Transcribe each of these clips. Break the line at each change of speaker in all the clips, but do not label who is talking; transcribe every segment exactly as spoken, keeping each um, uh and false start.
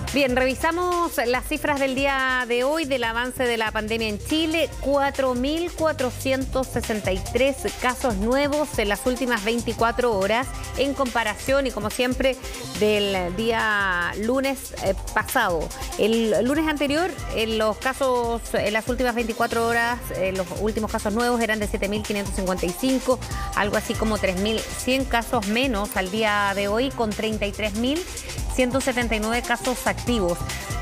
Bien, revisamos las cifras del día de hoy del avance de la pandemia en Chile. cuatro mil cuatrocientos sesenta y tres casos nuevos en las últimas veinticuatro horas en comparación y como siempre del día lunes eh, pasado. El lunes anterior, en los casos, en las últimas veinticuatro horas, eh, los últimos casos nuevos eran de siete mil quinientos cincuenta y cinco, algo así como tres mil cien casos menos al día de hoy, con treinta y tres mil ciento setenta y nueve casos activos.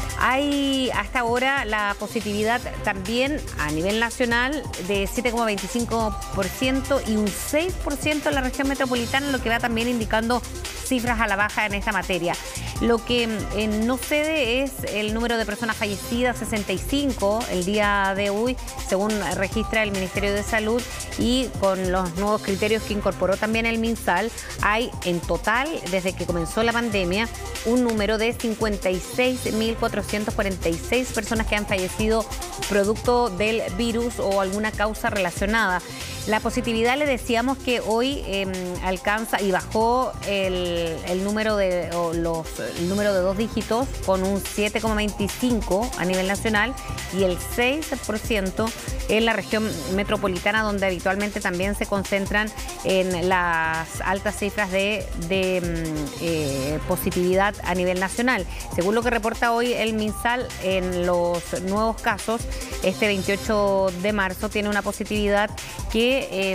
Hay hasta ahora la positividad también a nivel nacional de siete coma veinticinco por ciento y un seis por ciento en la región metropolitana, lo que va también indicando cifras a la baja en esta materia. Lo que eh, no cede es el número de personas fallecidas, sesenta y cinco el día de hoy, según registra el Ministerio de Salud, y con los nuevos criterios que incorporó también el MinSal, hay en total, desde que comenzó la pandemia, un número de cincuenta y seis mil cuatrocientos cuarenta y seis personas que han fallecido producto del virus o alguna causa relacionada. La positividad, le decíamos que hoy eh, alcanza y bajó el, el, número de, o los, el número de dos dígitos con un siete coma veinticinco a nivel nacional y el seis por ciento en la región metropolitana, donde habitualmente también se concentran en las altas cifras de, de eh, positividad a nivel nacional. Según lo que reporta hoy el MinSal, en los nuevos casos, este veintiocho de marzo tiene una positividad que eh,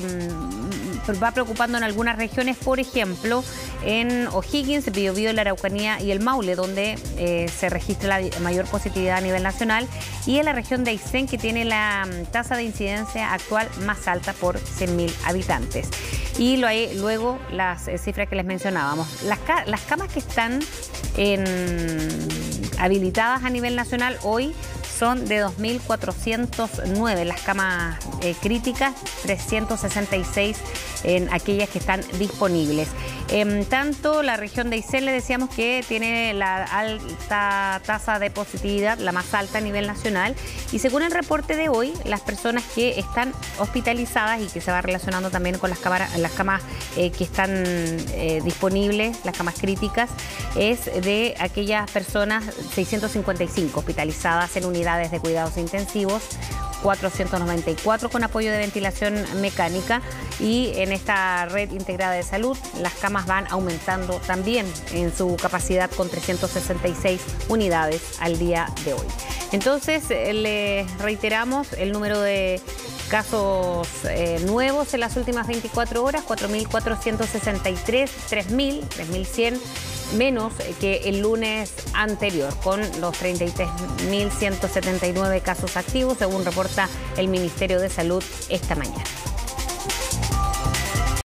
va preocupando en algunas regiones, por ejemplo, en O'Higgins, Biobío, la Araucanía y el Maule, donde eh, se registra la mayor positividad a nivel nacional, y en la región de Aysén, que tiene la tasa de incidencia actual más alta por cien mil habitantes. Y lo hay, luego las eh, cifras que les mencionábamos. Las, las camas que están en, habilitadas a nivel nacional hoy son de dos mil cuatrocientos nueve, las camas eh, críticas, trescientos sesenta y seis en aquellas que están disponibles. En tanto, la región de Aysén, le decíamos que tiene la alta tasa de positividad, la más alta a nivel nacional, y según el reporte de hoy, las personas que están hospitalizadas y que se va relacionando también con las, cámaras, las camas eh, que están eh, disponibles, las camas críticas, es de aquellas personas seiscientos cincuenta y cinco hospitalizadas en unidades de cuidados intensivos, cuatrocientos noventa y cuatro con apoyo de ventilación mecánica, y en esta red integrada de salud las camas van aumentando también en su capacidad con trescientos sesenta y seis unidades al día de hoy. Entonces, les reiteramos el número de casos eh, nuevos en las últimas veinticuatro horas, cuatro mil cuatrocientos sesenta y tres, tres mil, tres mil cien menos que el lunes anterior, con los treinta y tres mil ciento setenta y nueve casos activos, según reporta el Ministerio de Salud esta mañana.